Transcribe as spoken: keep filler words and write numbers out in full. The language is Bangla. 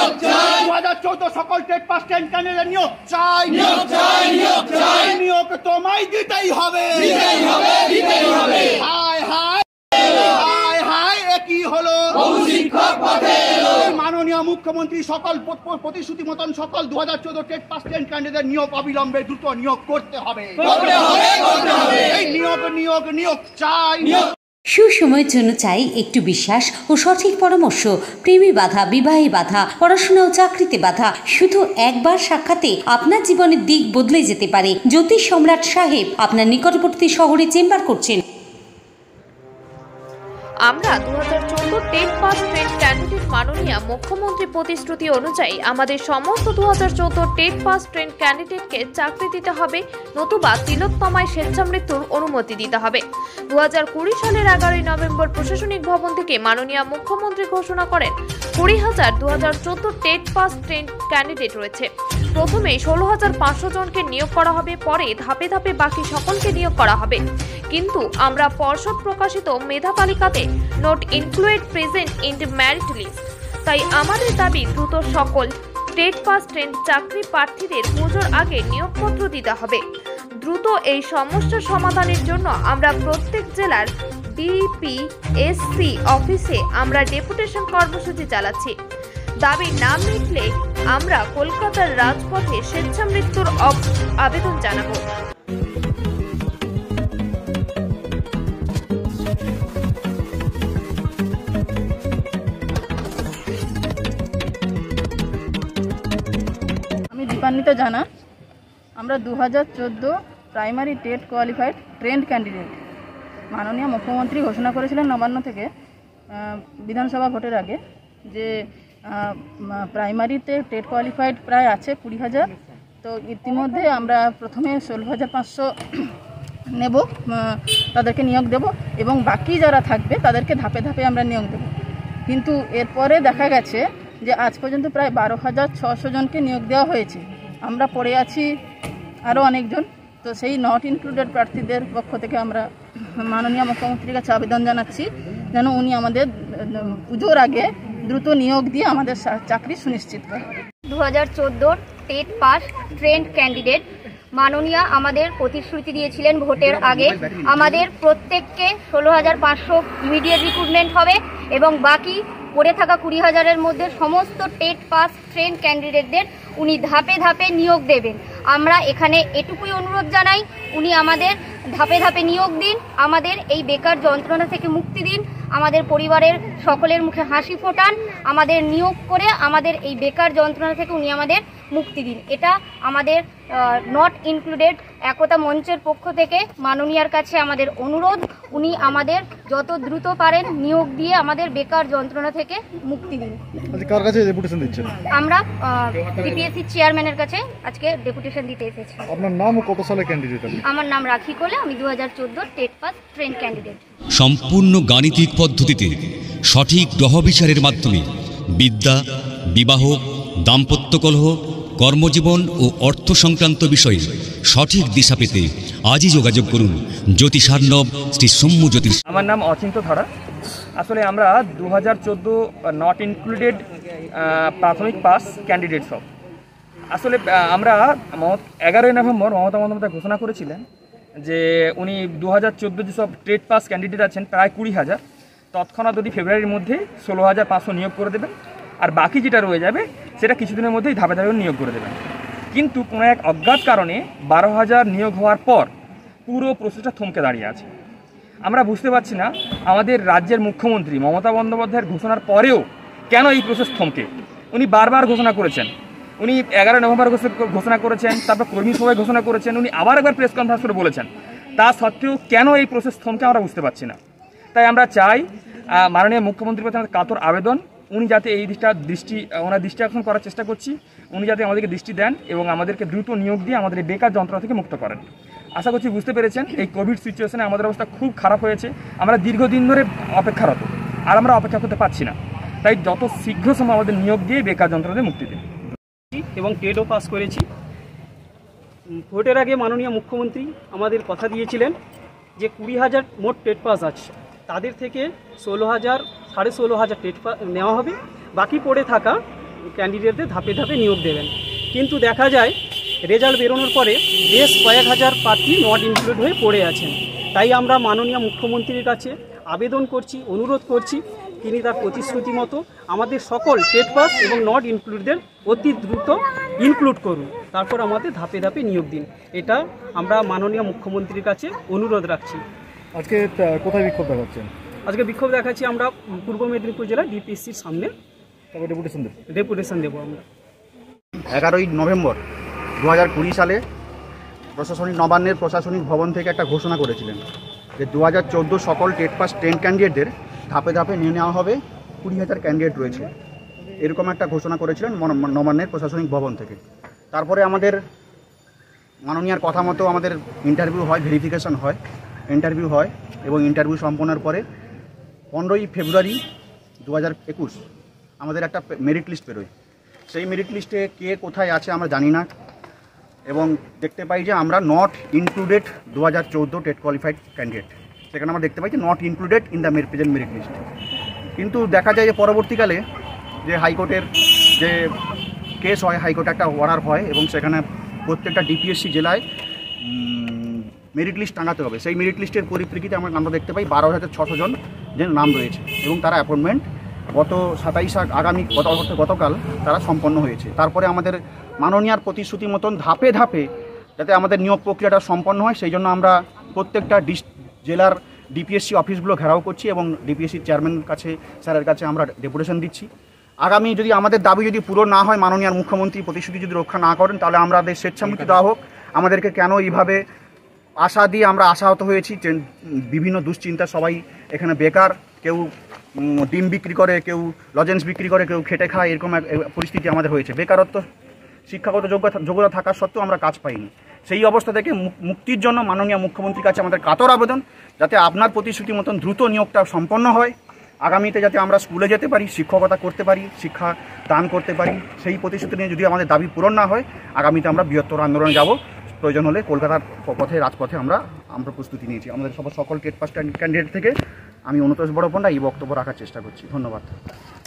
দু হাজার চৌদ্দ সকল টেট পাস ট্রেন্ড ক্যান্ডিডেট নিয়োগ চাই, নিয়োগ তোমায় দিতেই হবে। হায় হায় হায় হায়, একই হলো মাননীয় মুখ্যমন্ত্রী সকল প্রতিশ্রুতি মতন সকল দু হাজার চৌদ্দ টেট পাস ট্রেন্ড ক্যান্ডিডেট নিয়োগ অবিলম্বে দ্রুত নিয়োগ করতে হবে। এই নিয়োগ নিয়োগ নিয়োগ চাই। সুসময়ের জন্য চাই একটু বিশ্বাস ও সঠিক পরামর্শ। প্রেমে বাধা, বিবাহে বাধা, পড়াশোনা ও চাকরিতে বাধা, শুধু একবার সাক্ষাতে আপনার জীবনের দিক বদলে যেতে পারে। জ্যোতিষ সম্রাট সাহেব আপনার নিকটবর্তী শহরে চেম্বার করছেন। আমরা দু হাজার চৌদ্দ টেট পাস ট্রেন্ড ক্যান্ডিডেট মাননীয় মুখ্যমন্ত্রী প্রতিশ্রুতি অনুযায়ী আমাদের সমস্ত দু হাজার চৌদ্দ টেট পাস ট্রেন্ড ক্যান্ডিডেটকে চাকরি দিতে হবে, নতুবা তিলোত্তমায় স্বেচ্ছামৃত্যুর অনুমতি দিতে হবে। দু হাজার কুড়ি সালের এগারোই নভেম্বর প্রশাসনিক ভবন থেকে মাননীয় মুখ্যমন্ত্রী ঘোষণা করেন কুড়ি হাজার দু হাজার চৌদ্দ টেট পাস ট্রেন্ড ক্যান্ডিডেট রয়েছে। প্রথমে ষোলো হাজার পাঁচশো জনকে নিয়োগ করা হবে, পরে ধাপে ধাপে বাকি সকলকে নিয়োগ করা হবে। কিন্তু আমরা পর্ষদ প্রকাশিত মেধা তালিকাতে not included present in the merit list. তাই আমাদের দাবি দ্রুত সকল টেট পাস ট্রেন্ড চাকরি প্রার্থীদের পুজোর আগে নিয়োগপত্র দিতে হবে। দ্রুত এই সমস্যার সমাধানের জন্য আমরা প্রত্যেক জেলার ডিপিএসসি অফিসে আমরা ডেপুটেশন কর্মসূচি চালাচ্ছি। দাবি না মিটলে আমরা কলকাতার রাজপথে স্বেচ্ছামৃত্যুর আবেদন জানাবো। আমি দীপান্বিতা জানা। আমরা দু হাজার চোদ্দো primary TET qualified trained candidate. মাননীয় মুখ্যমন্ত্রী ঘোষণা করেছিলেন নবান্ন থেকে বিধানসভা ভোটের আগে যে প্রাইমারিতে টেট কোয়ালিফাইড প্রায় আছে কুড়ি হাজার। তো ইতিমধ্যে আমরা প্রথমে ষোলো হাজার পাঁচশো নেব, তাদেরকে নিয়োগ দেব এবং বাকি যারা থাকবে তাদেরকে ধাপে ধাপে আমরা নিয়োগ দেব। কিন্তু এরপরে দেখা গেছে যে আজ পর্যন্ত প্রায় বারো হাজার ছশো জনকে নিয়োগ দেওয়া হয়েছে। আমরা পড়ে আছি আরও অনেকজন। তো সেই নট ইনক্লুডেড প্রার্থীদের পক্ষ থেকে আমরা মাননীয় মুখ্যমন্ত্রীর কাছে আবেদন জানাচ্ছি যেন উনি আমাদের পুজোর আগে দ্রুত নিয়োগ দিয়ে আমাদের চাকরি সুনিশ্চিত করেন। দু হাজার চোদ্দোর টেট পাস ট্রেন্ড ক্যান্ডিডেট মাননীয়া আমাদের প্রতিশ্রুতি দিয়েছিলেন ভোটের আগে আমাদের প্রত্যেককে ষোলো হাজার পাঁচশো ইমিডিয়েট রিক্রুটমেন্ট হবে এবং বাকি পড়ে থাকা কুড়ি হাজারের মধ্যে সমস্ত টেট পাস ট্রেন্ড ক্যান্ডিডেটদের উনি ধাপে ধাপে নিয়োগ দেবেন। আমরা এখানে এটুকুই অনুরোধ জানাই, উনি আমাদের ধাপে ধাপে নিয়োগ দিন, আমাদের এই বেকার যন্ত্রণা থেকে মুক্তি দিন, আমাদের পরিবারের সকলের মুখে হাসি ফোটান, আমাদের নিয়োগ করে আমাদের এই বেকার যন্ত্রণা থেকে উনি আমাদের মুক্তি দিন। এটা আমাদের নট ইনক্লুডেড একতা মঞ্চের পক্ষ থেকে মাননীয়ার কাছে আমাদের অনুরোধ, উনি আমাদের যত দ্রুত পারেন নিয়োগ দিয়ে আমাদের বেকার যন্ত্রণা থেকে মুক্তি দিন। কার কাছে ডেপুটেশন দিচ্ছেন? আমরা ডিপিএসসি চেয়ারম্যানের কাছে আজকে ডেপুটেশন দিতে এসেছি। আপনার নাম ও কত সালের ক্যান্ডিডেট? আমার নাম রাখি কোলে, আমি দু হাজার চোদ্দো টেট পাস ট্রেন্ড ক্যান্ডিডেট। সম্পূর্ণ গাণিতিক পদ্ধতিতে সঠিক গ্রহ বিচারের মাধ্যমে বিদ্যা, বিবাহ, দাম্পত্য কলহ, কর্মজীবন ও অর্থ সংক্রান্ত বিষয়ে সঠিক দিশা পেতে আজই যোগাযোগ করুন জ্যোতিষার্ণব শ্রী সৌম্য জ্যোতিষ। আমার নাম অচিন্ত ধরা। আসলে আমরা দু হাজার চোদ্দো নট ইনক্লুডেড প্রাথমিক পাস ক্যান্ডিডেট সব। আসলে আমরা এগারোই নভেম্বর মমতা বন্দ্যোপাধ্যায় ঘোষণা করেছিলেন যে উনি দু হাজার চোদ্দো যেসব ট্রেড পাস ক্যান্ডিডেট আছেন প্রায় কুড়ি হাজার, তৎক্ষণাৎ যদি ফেব্রুয়ারির মধ্যেই ষোলো হাজার পাঁচশো নিয়োগ করে দেবেন, আর বাকি যেটা রয়ে যাবে সেটা কিছুদিনের মধ্যেই ধাপে ধাপে নিয়োগ করে দেবেন। কিন্তু কোনো এক অজ্ঞাত কারণে বারো হাজার নিয়োগ হওয়ার পর পুরো প্রসেসটা থমকে দাঁড়িয়ে আছে। আমরা বুঝতে পারছি না আমাদের রাজ্যের মুখ্যমন্ত্রী মমতা বন্দ্যোপাধ্যায়ের ঘোষণার পরেও কেন এই প্রসেস থমকে। উনি বারবার ঘোষণা করেছেন, উনি এগারো নভেম্বর ঘোষণা করেছেন, তারপর কর্মী সভায় ঘোষণা করেছেন, উনি আবার একবার প্রেস কনফারেন্স করে বলেছেন, তা সত্ত্বেও কেন এই প্রসেস থমকে আমরা বুঝতে পারছি না। তাই আমরা চাই মাননীয় মুখ্যমন্ত্রীর কাছে আমাদের কাতর আবেদন, উনি যাতে এই দিকটা দৃষ্টি ওনার দৃষ্টি আকর্ষণ করার চেষ্টা করছি, উনি যাতে আমাদেরকে দৃষ্টি দেন এবং আমাদেরকে দ্রুত নিয়োগ দিয়ে আমাদের এই বেকার যন্ত্রণা থেকে মুক্ত করেন। আশা করছি বুঝতে পেরেছেন এই কোভিড সিচুয়েশনে আমাদের অবস্থা খুব খারাপ হয়েছে, আমরা দীর্ঘদিন ধরে অপেক্ষারত, আর আমরা অপেক্ষা করতে পারছি না। তাই যত শীঘ্র সময় আমাদের নিয়োগ দিয়ে বেকার যন্ত্রণা থেকে মুক্তি দিন। এবং টেটও পাস করেছি। ভোটের আগে মাননীয় মুখ্যমন্ত্রী আমাদের কথা দিয়েছিলেন যে কুড়ি হাজার মোট টেট পাস আছে, তাদের থেকে ষোলো হাজার সাড়ে ষোলো হাজার টেট পাস নেওয়া হবে, বাকি পড়ে থাকা ক্যান্ডিডেটদের ধাপে ধাপে নিয়োগ দেবেন। কিন্তু দেখা যায় রেজাল্ট বেরোনোর পরে বেশ কয়েক হাজার প্রার্থী নট ইনক্লুড হয়ে পড়ে আছেন। তাই আমরা মাননীয় মুখ্যমন্ত্রীর কাছে আবেদন করছি, অনুরোধ করছি, তিনি তার প্রতিশ্রুতি মতো আমাদের সকল টেট পাস এবং নট ইনক্লুডদের অতি দ্রুত ইনক্লুড করুন, তারপর আমাদের ধাপে ধাপে নিয়োগ দিন। এটা আমরা মাননীয় মুখ্যমন্ত্রীর কাছে অনুরোধ রাখছি। আজকে আহ, কোথায় বিক্ষোভ দেখাচ্ছেন? আজকে বিক্ষোভ দেখাচ্ছি আমরা পূর্ব মেদিনীপুর জেলা ডিপিএসসির সামনে তারপর ডেপুটেশন দেবেন। ডেপুটেশন দেবো আমরা। এগারোই নভেম্বর দু হাজার কুড়ি সালে প্রশাসনিক নবান্নের প্রশাসনিক ভবন থেকে একটা ঘোষণা করেছিলেন যে দু হাজার চোদ্দো সকল টেট পাস ট্রেন্ড ক্যান্ডিডেটদের ধাপে ধাপে নিয়ে নেওয়া হবে। কুড়ি হাজার ক্যান্ডিডেট রয়েছে, এরকম একটা ঘোষণা করেছিলেন নবান্নের প্রশাসনিক ভবন থেকে। তারপরে আমাদের মাননীয়ার কথা মতো আমাদের ইন্টারভিউ হয়, ভেরিফিকেশন হয়, ইন্টারভিউ হয় এবং ইন্টারভিউ সম্পন্নের পরে পনেরোই ফেব্রুয়ারি দু হাজার একুশ আমাদের একটা মেরিট লিস্ট বেরোয়। সেই মেরিট লিস্টে কে কোথায় আছে আমরা জানি না এবং দেখতে পাই যে আমরা নট ইনক্লুডেড দু হাজার চৌদ্দো টেট কোয়ালিফাইড ক্যান্ডিডেট, সেখানে আমরা দেখতে পাই যে not included in the present merit list. কিন্তু দেখা যায় যে পরবর্তীকালে যে হাইকোর্টের যে কেস হয়, হাইকোর্টে একটা অর্ডার হয় এবং সেখানে প্রত্যেকটা ডিপিএসসি জেলায় মেরিট লিস্ট টাঙাতে হবে। সেই মেরিট লিস্টের পরিপ্রেক্ষিতে আমরা আমরা দেখতে পাই বারো হাজার ছশো জন যে নাম রয়েছে এবং তারা অ্যাপয়েন্টমেন্ট গত সাতাইশ আগামী গত গতকাল তারা সম্পন্ন হয়েছে। তারপরে আমাদের মাননীয়ার প্রতিশ্রুতি মতন ধাপে ধাপে যাতে আমাদের নিয়োগ প্রক্রিয়াটা সম্পন্ন হয় সেই জন্য আমরা প্রত্যেকটা ডিস জেলার ডিপিএসসি অফিসগুলো ঘেরাও করছি এবং ডিপিএসসির চেয়ারম্যানের কাছে স্যারের কাছে আমরা ডেপুটেশন দিচ্ছি। আগামী যদি আমাদের দাবি যদি পূরণ না হয়, মাননীয় মুখ্যমন্ত্রী প্রতিশ্রুতি যদি রক্ষা না করেন, তাহলে আমাদের স্বেচ্ছামৃত্যু দেওয়া হোক। আমাদেরকে কেন এইভাবে আশা দিয়ে আমরা আশাহত হয়েছি, বিভিন্ন দুশ্চিন্তা, সবাই এখানে বেকার, কেউ ডিম বিক্রি করে, কেউ লজেন্স বিক্রি করে, কেউ খেটে খায়, এরকম এক পরিস্থিতি আমাদের হয়েছে। বেকারত্ব, শিক্ষাগত যোগ্যতা যোগ্যতা থাকার সত্ত্বেও আমরা কাজ পাইনি। সেই অবস্থা থেকে মুক্তির জন্য মাননীয় মুখ্যমন্ত্রীর কাছে আমাদের কাতর আবেদন, যাতে আপনার প্রতিশ্রুতি মতন দ্রুত নিয়োগটা সম্পন্ন হয়, আগামীতে যাতে আমরা স্কুলে যেতে পারি, শিক্ষকতা করতে পারি, শিক্ষা দান করতে পারি। সেই প্রতিশ্রুতি নিয়ে যদি আমাদের দাবি পূরণ না হয়, আগামীতে আমরা বৃহত্তর আন্দোলনে যাব। প্রয়োজন হলে কলকাতার পথে, রাজপথে আমরা আমরা প্রস্তুতি নিয়েছি। আমাদের সব সকল টেট পাস ক্যান্ডিডেট থেকে আমি অনুতোষ বড় পণ্ডা এই বক্তব্য রাখার চেষ্টা করছি। ধন্যবাদ।